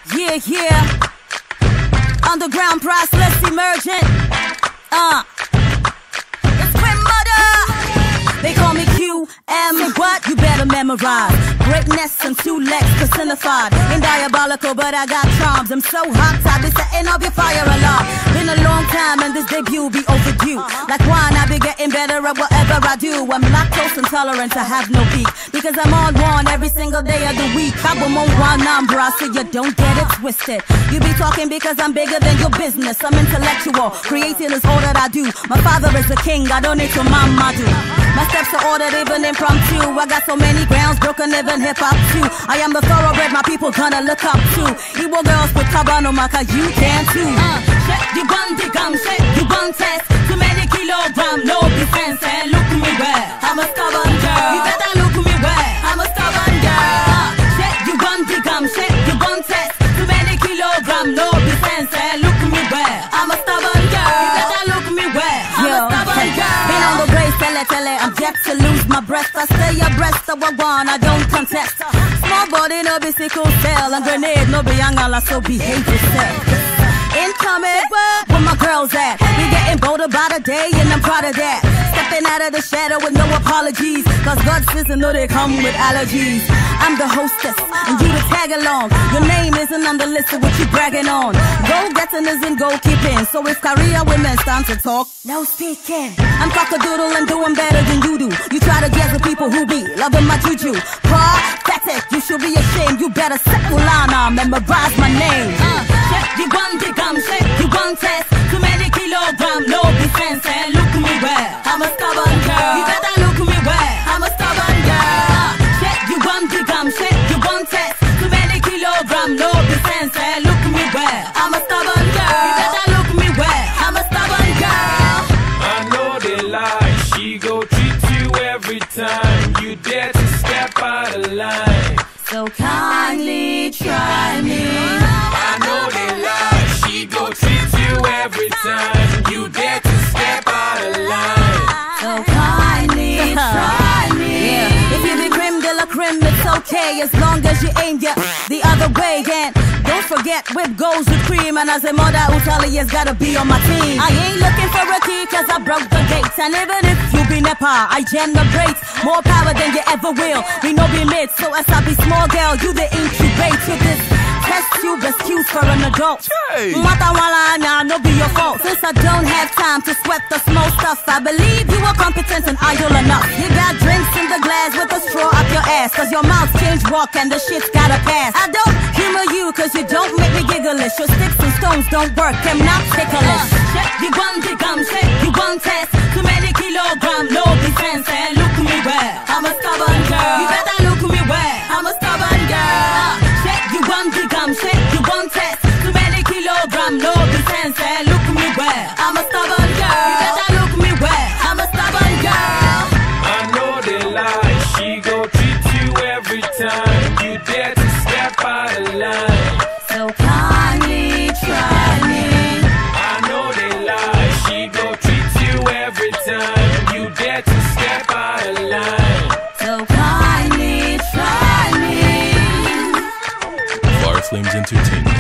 Yeah, yeah. Underground priceless emergent. It's Queen Mother. They call me QM. Say what? You better memorize. Greatness and 2 legs personified. Ain't diabolical, but I got charms. I'm so hot, I be setting off your fire alarm. Been a long time, and this debut be overdue. Like wine, I be getting better at whatever I do. I'm lactose intolerant, I have no beak. Because I'm on one every single day of the week. I'm on one number, so you don't get it twisted. You be talking because I'm bigger than your business. I'm intellectual, creating is all that I do. My father is a king, I don't need to mama do. My steps are ordered, even impromptu. I got so many grounds broken, even hip-hop too. I am the thoroughbred my people gonna look up to. Igbo girls with kabano maka, you can too. You want the gum, you want test. Too many kilograms, no defense. And look me where, I'm a stubborn girl. You better look me where, I'm a stubborn girl. You want the gum, you want test. Too many kilograms, no defense. And look me where, I'm a stubborn girl. You better look me where, I'm a stubborn girl. Been on the race, tell it, I'm yet to lose my breath. I stay abreast of what one, I don't contest. Small body, no be sickle cell. And grenade, no be young, so behave yourself. Incoming, where my girls at? We getting bolder by the day, and I'm proud of that. Stepping out of the shadow with no apologies. Cause God says I know they come with allergies. I'm the hostess, and you to tag along. Your name isn't on the list of what you bragging on. Go-getting isn't goalkeeping. So if career women stand to talk, no speaking. I'm cock-a-doodle and doing better than you do. You try to guess the people who be loving my juju. Pathetic, you should be ashamed. You better settle on, memorize my name. You want the gum, you want test. Too many kilograms, no defense. And look me where, I'm a stubborn girl. You better look me where, I'm a stubborn girl. You want the gum, you want test. Too many kilograms, no defense. And look me where, I'm a stubborn girl. You better look me where, I'm a stubborn girl. I know they lie, she go treat you every time you dare to step out of line. So kindly try me. I know they lie, she go treat you every time you dare to step out of line. So kindly try me. Yeah. If you be creme de la creme, it's okay as long as you aim the other way. And don't forget, whip goes with cream. And as a mother, Utalia's gotta be on my team. I ain't looking for a key cause I broke the gates. And even if you be Nepa, I generate more power than you ever will. We know be mid, so as I be small girl, you the incubate with this test tube excuse for an adult. Matawala, no be your fault. Since I don't have time to sweat the small stuff, I believe you are competent and idle enough. You got drinks in the glass with a straw up your ass. Cause your mouth change walk and the shit's gotta pass. I don't humor you cause you don't make me giggleish. Your sticks and stones don't work, I'm not ticklish. You want the gum, you want test. Too many kilograms, no defense. And look me where, I'm a stubborn girl. You better look me where, I'm a stubborn girl. You want the gum, you want test. Too many kilograms, no defense. And look me where, I'm a stubborn girl. You better look me where, I'm a stubborn girl. I know they lie, she go treat you every time you dare to step out of line. So kindly try me. I know they lie, she go treat you every time you dare to step out of line. So kindly try me. Far Flames Entertainment.